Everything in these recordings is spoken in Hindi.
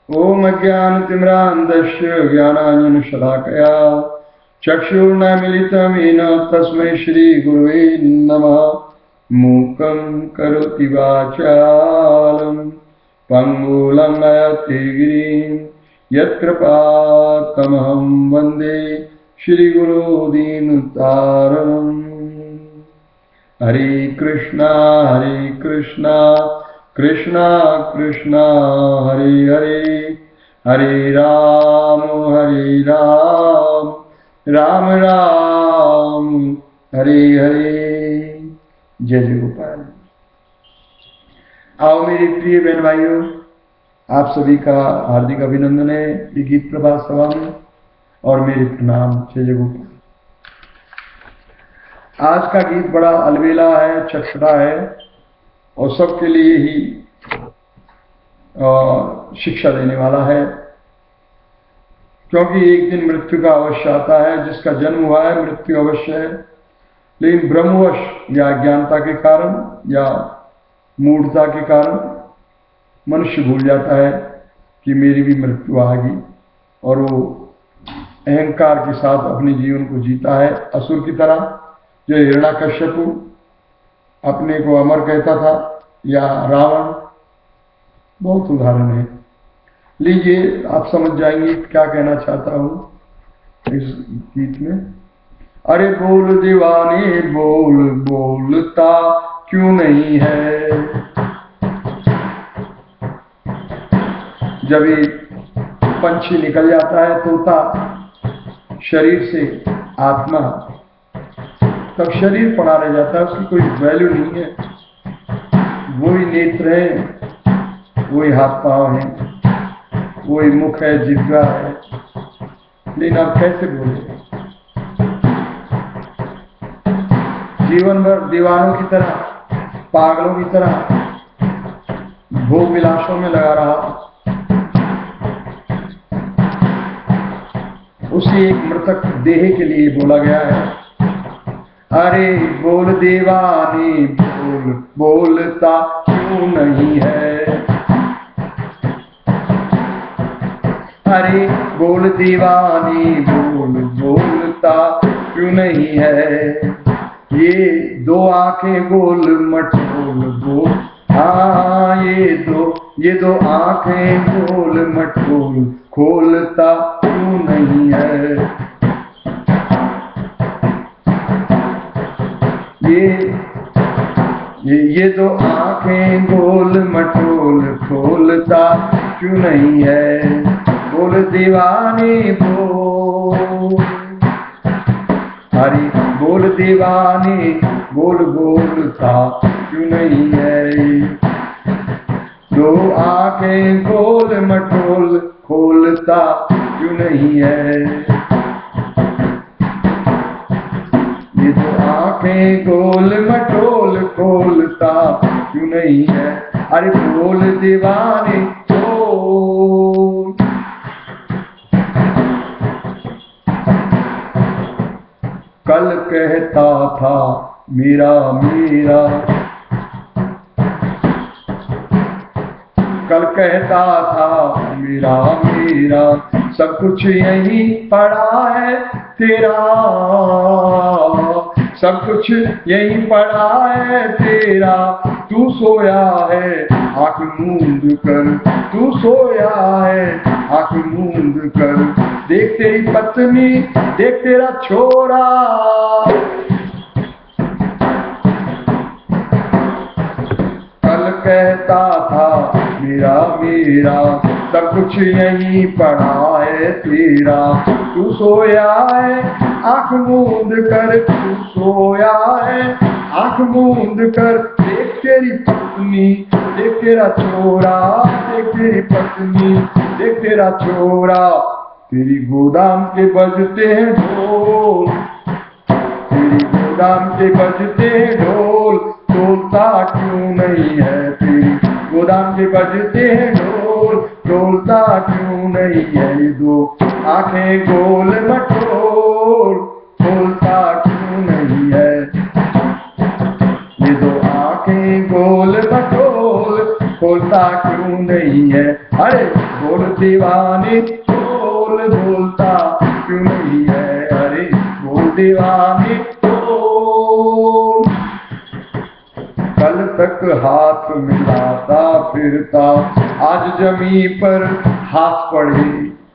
ओम अज्ञानतिमिरान्धस्य ज्ञानाञ्जनशलाकया चक्षुर्नमिलितं येन तस्मै श्रीगुरुवे नमः। मूकं करोति वाचालं पङ्गुलं नयति गिरिं यत्कृपातमहं वन्दे श्रीगुरुदीनतारम्। हरे कृष्णा कृष्णा कृष्णा हरे हरे, हरे राम राम राम हरे हरे। जय जय गोपाल। आओ मेरे प्रिय बहन भाइयों, आप सभी का हार्दिक अभिनंदन है ये गीत प्रभात सभा में, और मेरे प्रणाम। जय जय गोपाल। आज का गीत बड़ा अलबेला है, चटपटा है, और सबके लिए ही शिक्षा देने वाला है, क्योंकि एक दिन मृत्यु का अवश्य आता है। जिसका जन्म हुआ है मृत्यु अवश्य है, लेकिन ब्रह्मवश या अज्ञानता के कारण या मूढ़ता के कारण मनुष्य भूल जाता है कि मेरी भी मृत्यु आएगी, और वो अहंकार के साथ अपने जीवन को जीता है, असुर की तरह। जो हिरण्यकश्यप अपने को अमर कहता था, या रावण, बहुत उदाहरण है। लीजिए, आप समझ जाएंगे क्या कहना चाहता हूं इस गीत में। अरे बोल दीवाने बोल, बोलता क्यों नहीं है। जब ये पंछी निकल जाता है तोता शरीर से, आत्मा, तब शरीर पड़ा रह जाता है, उसकी कोई वैल्यू नहीं है। वही नेत्र है, वही हाथ पांव है, वही मुख है, जिह्वा है, लेकिन आप कैसे बोले। जीवन भर दीवानों की तरह, पागलों की तरह भोग विलासों में लगा रहा। उसी एक मृतक देह के लिए बोला गया है, अरे बोल दीवानी बोल, बोलता क्यों नहीं है। अरे बोल दीवानी बोल, बोलता क्यों नहीं है। ये दो आंखें गोल मटोल बोल, हाँ ये दो आंखें गोल मटोल खोलता क्यों नहीं है। ये दो आंखें गोल मटोल खोलता क्यों नहीं है। बोल दीवानी बोल, हरी बोल दीवानी बोल, बोलता क्यों नहीं है। दो आंखें गोल मटोल खोलता क्यों नहीं है। ये दो आंखें गोल मटोल खोलता क्यों नहीं है। अरे बोल दीवानी बोल। कल कहता था मेरा मेरा, कल कहता था मेरा मेरा, सब कुछ यहीं पड़ा है तेरा। सब कुछ यहीं पड़ा है तेरा। तू सोया है आंख मूंद कर, तू सोया है आंख मूंद कर। देख तेरी पत्नी, देख तेरा छोरा। कल कहता था मेरा मेरा, सब कुछ यहीं पड़ा है तेरा। तू सोया है आंख मूंद कर, तू सोया है आंख मूंद कर। देख तेरी पत्नी, देख तेरा छोरा, देख तेरी पत्नी, देख तेरा छोरा। तेरी गोदाम के बजते हैं ढोल, तेरी गोदाम के बजते हैं ढोल, तोलता क्यों नहीं है। तेरी गोदाम के बजते हैं ढोल, तोलता क्यों नहीं है। ये दो आंखें गोल मटोल खोलता क्यों नहीं है। ये दो आंखें गोल मटोल खोलता बोलता क्यों नहीं है? अरे बोल दीवाने बोल, बोलता क्यों नहीं है? अरे बोल दीवाने बोल। कल तक हाथ मिलाता फिरता, आज जमी पर हाथ पड़े।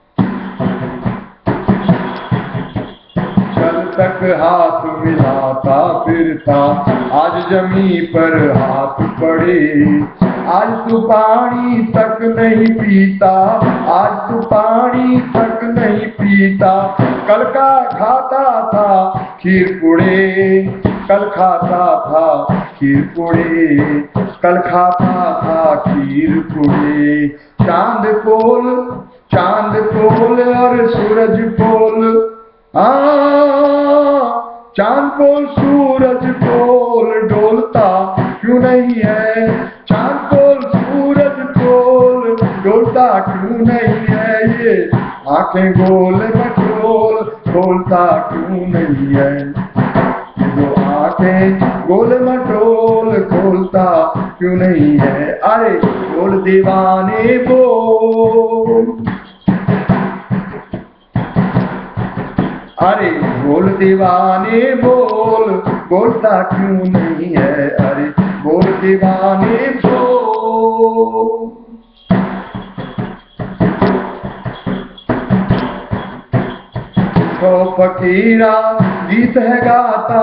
कल तक हाथ मिलाता फिरता, आज जमी पर हाथ पड़े। आज तू पानी तक नहीं पीता, आज तू पानी तक नहीं पीता। कल का खाता था खीर पूड़े, कल खाता था खीर पूड़े, कल खाता था खीर पूड़े। चांद पोल, चांद पोल और सूरज पोल, चांद पोल सूरज पोल डोलता क्यों नहीं है? चांद पोल सूरज पोल डोलता क्यों नहीं है? ये आंखें गोल मटोल बोलता क्यों नहीं है? ये दो आंखें गोल मटोल खोलता क्यों नहीं है? अरे बोल दीवाने बोल, अरे बोल दीवाने बोल, बोलता क्यों नहीं है? अरे बोल दीवाने बोल। देखो फकीरा गीत है गाता,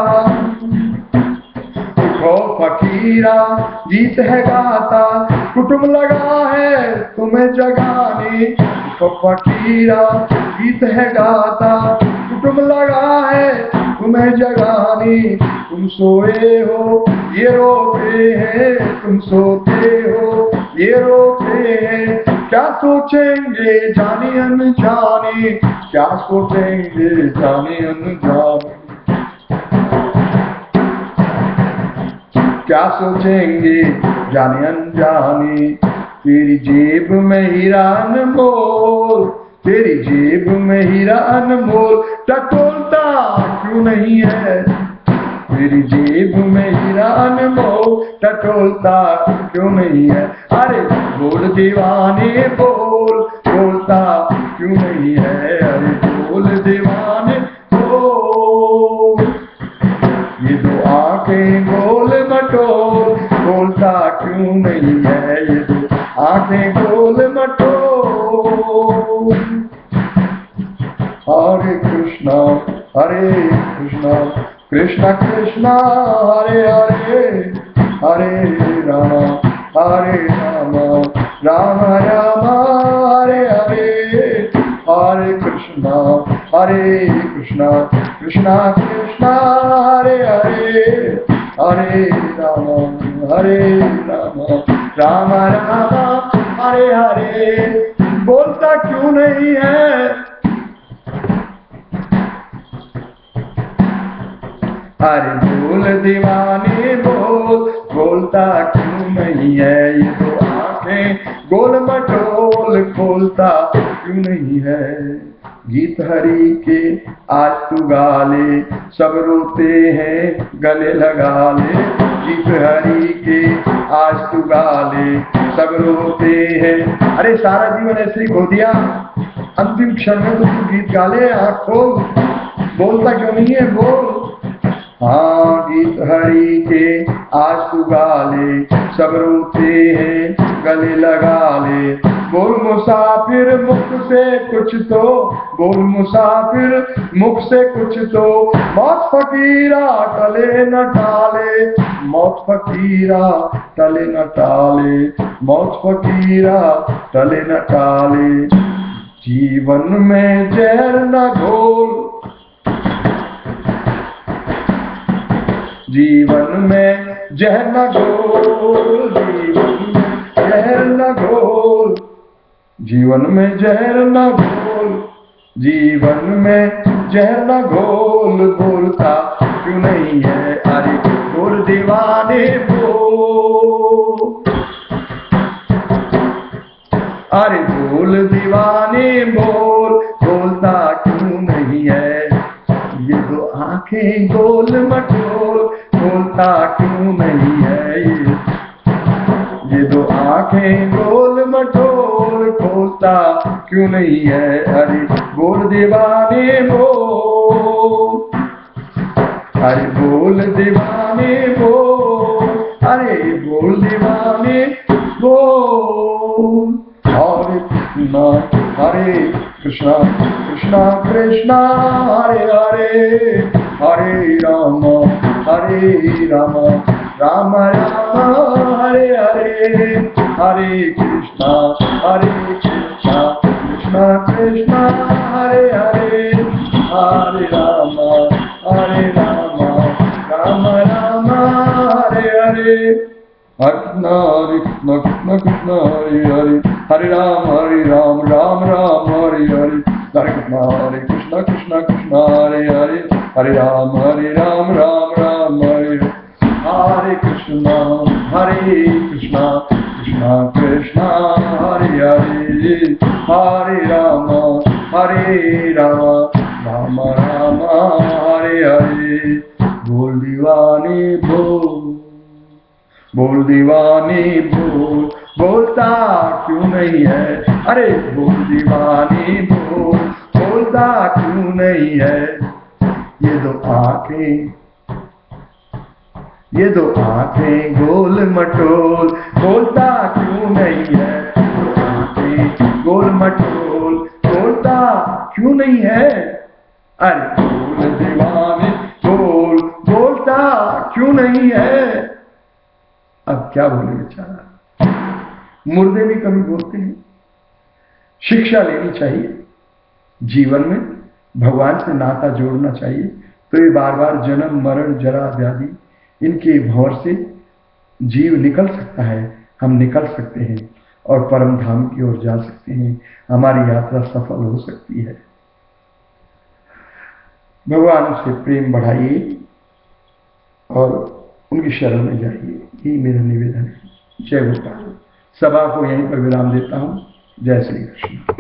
देखो फकीरा गीत है गाता, कुटुंब लगा है तुम्हें जगाने। देखो फकीरा गीत है गाता, कुटुंब लगा है तुम्हें जगाने। तुम सोए हो ये रोते हैं, तुम सोते हो ये रोते हैं। क्या सोचेंगे जाने अनजाने, क्या सोचेंगे जाने अनजाने, क्या सोचेंगे जाने अनजाने। तेरी जेब में हीरा अनमोल, तेरी जेब में हीरा अनमोल टटोलता क्यों नहीं है? तेरी जेब में हीरा अनमोल टटोलता क्यों नहीं है? अरे बोल दीवाने बोल, बोलता क्यों नहीं है? अरे बोल दीवाने बोल। ये दो आंखें गोल मटोल बोलता क्यों नहीं है? ये दो आंखें गोल मटोल। हरे कृष्णा कृष्णा कृष्णा हरे हरे, हरे राम राम राम हरे हरे। हरे कृष्णा कृष्णा कृष्णा हरे हरे, हरे राम राम राम हरे हरे। बोलता क्यों नहीं है? अरे बोल दीवाने बोल, बोलता क्यों नहीं है? ये दो आंखें गोल मटोल खोलता क्यों नहीं है? गीत हरि के आज तू गा ले, सब रोते हैं गले लगा ले। गीत हरि के आज तू गा ले, सब रोते हैं। अरे सारा जीवन ऐसे ही खो दिया, अंतिम क्षण में तो तू गीत गा ले, आँख खोल, बोलता क्यों नहीं है? बोल। हाँ गीत हरि के आज तू गा ले, सब रोते हैं गले लगा ले। बोल मुसाफिर मुख से कुछ तो, बोल मुसाफिर मुख से कुछ तो। मौत फकीरा टले न टाले, मौत फकीरा टले न टाले, मौत फकीरा टले न टाले। जीवन में जहर न घोल, जीवन में जहर न घोल, जीवन में जहर न घोल, जीवन में जहर न घोल, जीवन में जहर न घोल। बोलता क्यों नहीं है? अरे बोल दीवाने बोल, अरे बोल दीवाने बोल, बोलता क्यों नहीं है? ये दो आंखें गोल मटोल बोलता क्यों नहीं है? ये दो आंखें आंखें गोल मटोल खोलता क्यों नहीं है, अरे बोल दीवाने बोल, अरे बोल दीवाने बोल, अरे बोल दीवाने बोल। हरे कृष्णा कृष्णा कृष्णा हरे हरे, हरे राम राम राम हरे हरे, हरे कृष्णा कृष्णा कृष्णा हरे हरे, हरे राम राम राम हरे हरे, हरे कृष्ण कृष्ण कृष्ण हरे हरे, हरे राम राम राम हरे हरे, हरे कृष्ण कृष्ण कृष्ण हरे हरे, हरे राम राम राम हरे हरे, हरे कृष्ण कृष्ण कृष्ण हरे हरे, हरे राम राम राम हरे हरे। बोल दीवाने बोल, बोल दीवाने बोल, बोलता क्यों नहीं है, अरे बोल दीवाने बोल, बोलता क्यों नहीं है। ये दो आंखें गोल मटोल बोलता क्यों नहीं है, दो आंखें गोल मटोल बोलता क्यों नहीं है, अरे बोल दीवाने बोल, बोलता क्यों नहीं है। अब क्या बोले बेचारा, मुर्दे भी कभी बोलते हैं। शिक्षा लेनी चाहिए, जीवन में भगवान से नाता जोड़ना चाहिए, तो ये बार बार जन्म मरण जरा व्याधि इनके भंवर से जीव निकल सकता है, हम निकल सकते हैं और परम धाम की ओर जा सकते हैं, हमारी यात्रा सफल हो सकती है। भगवान से प्रेम बढ़ाइए और उनकी शरण में जाइए, यही मेरा निवेदन है। जय गोपाल। सभा को यहीं पर विराम देता हूं। जय श्री कृष्ण।